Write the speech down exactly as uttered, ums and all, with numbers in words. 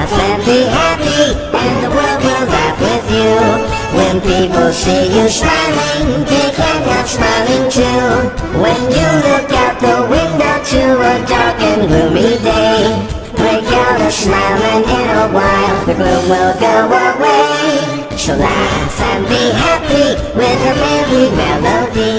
laugh and be happy, and the world will laugh with you. When people see you smiling, they can't help smiling too. When you look out the window to a dark and gloomy day, break out a smile and in a while the gloom will go away. So laugh and be happy with a merry melody.